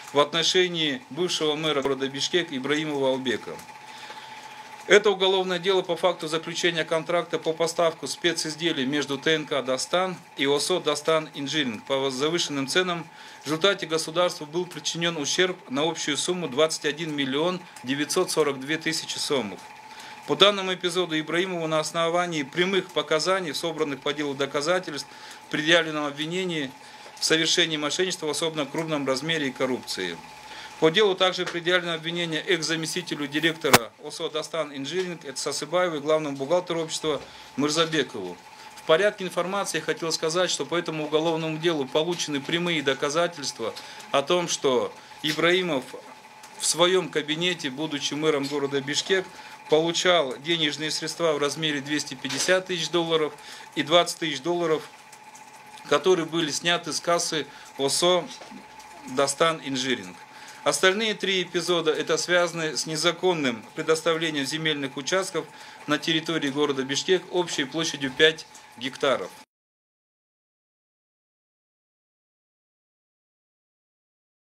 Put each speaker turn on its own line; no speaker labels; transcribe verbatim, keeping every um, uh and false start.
в отношении бывшего мэра города Бишкек Ибраимова Албека. Это уголовное дело по факту заключения контракта по поставку специзделий между ТНК «Дастан» и ОСО «Дастан Инжиниринг» по завышенным ценам. В результате государству был причинен ущерб на общую сумму двадцать один миллион девятьсот сорок две тысячи сомов. По данному эпизоду Ибраимову на основании прямых показаний, собранных по делу доказательств, в предъявленном обвинении в совершении мошенничества в особенно крупном размере и коррупции. По делу также предъявлено обвинение экс-заместителю директора ОСО «Дастан Инжиниринг» Сасыбаеву и главному бухгалтеру общества Мырзабекову. В порядке информации я хотел сказать, что по этому уголовному делу получены прямые доказательства о том, что Ибраимов в своем кабинете, будучи мэром города Бишкек, получал денежные средства в размере двухсот пятидесяти тысяч долларов и двадцати тысяч долларов, которые были сняты с кассы ОСО «Дастан Инжиниринг». Остальные три эпизода это связаны с незаконным предоставлением земельных участков на территории города Бишкек общей площадью пять гектаров.